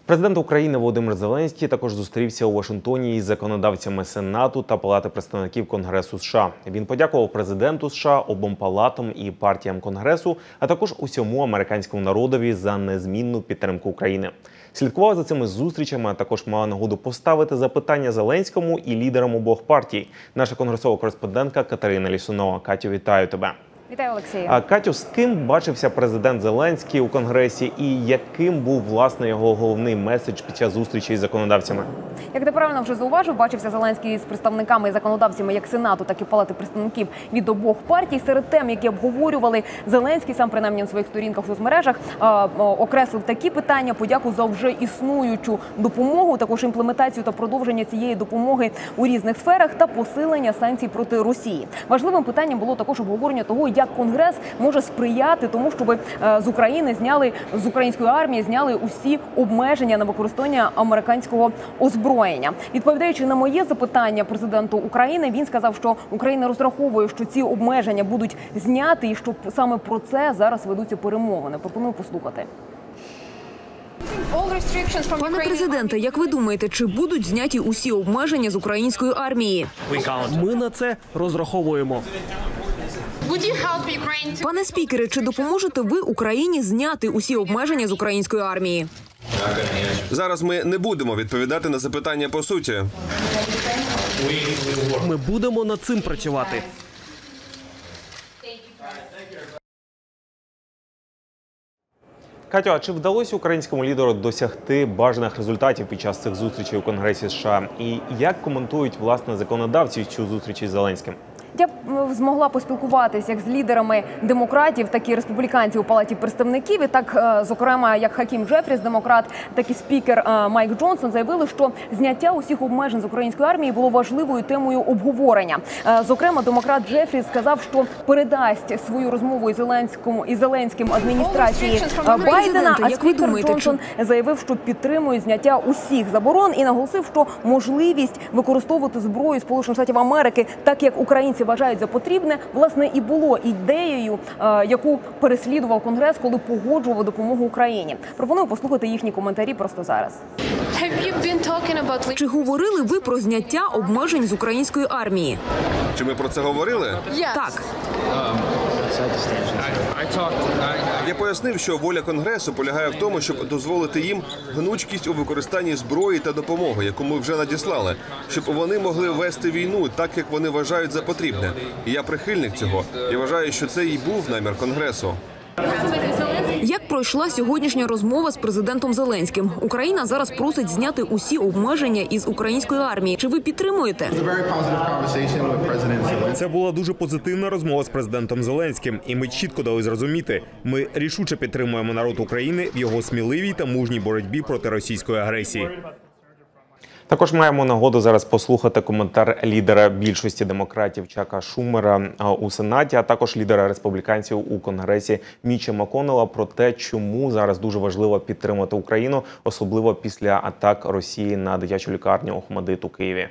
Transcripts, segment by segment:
Президент України Володимир Зеленський також зустрівся у Вашингтоні із законодавцями Сенату та Палати представників Конгресу США. Він подякував президенту США, обом палатам і партіям Конгресу, а також усьому американському народові за незмінну підтримку України. Слідкував за цими зустрічами, а також мала нагоду поставити запитання Зеленському і лідерам обох партій. Наша конгресова кореспондентка Катерина Лісунова. Катю, вітаю тебе. Вітаю, Олексію. А Катю, з ким бачився президент Зеленський у Конгресі і яким був, власне, його головний меседж під час зустрічі із законодавцями? Як ти правильно вже зауважив, бачився Зеленський з представниками і законодавцями як Сенату, так і Палати представників від обох партій. Серед тем, які обговорювали, Зеленський сам, принаймні, на своїх сторінках у соцмережах окреслив такі питання: подяку за вже існуючу допомогу, також імплементацію та продовження цієї допомоги у різних сферах та посилення санкцій проти Росії. Важливим питанням було також обговорення того, як Конгрес може сприяти тому, щоб з української армії зняли усі обмеження на використання американського озброєння. Відповідаючи на моє запитання президенту України, він сказав, що Україна розраховує, що ці обмеження будуть зняті і що саме про це зараз ведуться перемовини. Пропоную послухати. Пане президенте, як ви думаєте, чи будуть зняті усі обмеження з української армії? Ми на це розраховуємо. Пане спікере, чи допоможете ви Україні зняти усі обмеження з української армії? Зараз ми не будемо відповідати на запитання по суті. Ми будемо над цим працювати. Катю, а чи вдалося українському лідеру досягти бажаних результатів під час цих зустрічей у Конгресі США? І як коментують, власне, законодавці цю зустріч із Зеленським? Я б змогла поспілкуватися як з лідерами демократів, так і республіканців у Палаті представників. І так, зокрема, як Хакім Джефріс, демократ, так і спікер Майк Джонсон заявили, що зняття усіх обмежень з української армії було важливою темою обговорення. Зокрема, демократ Джефріс сказав, що передасть свою розмову із Зеленським адміністрації Байдена, а спікер Джонсон заявив, що підтримує зняття усіх заборон і наголосив, що можливість використовувати зброю Сполучених Штатів Америки, так як українці вважають за потрібне, власне, і було ідеєю, яку переслідував Конгрес, коли погоджував допомогу Україні. Пропоную послухати їхні коментарі просто зараз. Чи говорили ви про зняття обмежень з української армії? Чи ми про це говорили? Так. Я пояснив, що воля Конгресу полягає в тому, щоб дозволити їм гнучкість у використанні зброї та допомоги, яку ми вже надіслали, щоб вони могли вести війну так, як вони вважають за потрібне. І я прихильник цього. Я вважаю, що це і був намір Конгресу. Як пройшла сьогоднішня розмова з президентом Зеленським? Україна зараз просить зняти усі обмеження із української армії. Чи ви підтримуєте? Це була дуже позитивна розмова з президентом Зеленським, і ми чітко дали зрозуміти, ми рішуче підтримуємо народ України в його сміливій та мужній боротьбі проти російської агресії. Також маємо нагоду зараз послухати коментар лідера більшості демократів Чака Шумера у Сенаті, а також лідера республіканців у Конгресі Міча Макконнелла про те, чому зараз дуже важливо підтримати Україну, особливо після атак Росії на дитячу лікарню Охмадит у Києві.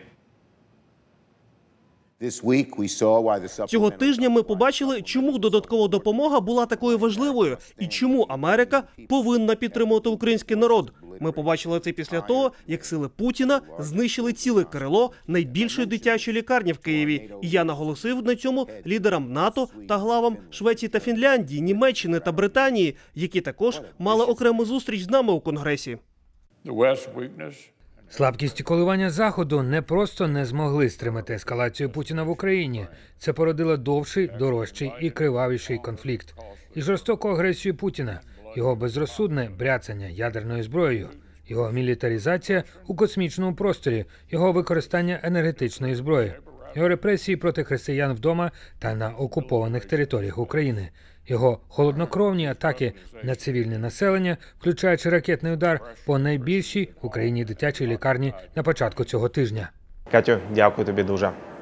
Цього тижня ми побачили, чому додаткова допомога була такою важливою і чому Америка повинна підтримувати український народ. Ми побачили це після того, як сили Путіна знищили ціле крило найбільшої дитячої лікарні в Києві. І я наголосив на цьому лідерам НАТО та главам Швеції та Фінляндії, Німеччини та Британії, які також мали окрему зустріч з нами у Конгресі. Слабкість і коливання Заходу не просто не змогли стримати ескалацію Путіна в Україні. Це породило довший, дорожчий і кривавіший конфлікт. І жорстоку агресію Путіна, його безрозсудне бряцання ядерною зброєю, його мілітаризація у космічному просторі, його використання енергетичної зброї, його репресії проти християн вдома та на окупованих територіях України, його холоднокровні атаки на цивільне населення, включаючи ракетний удар по найбільшій в Україні дитячій лікарні на початку цього тижня. Катю, дякую тобі дуже.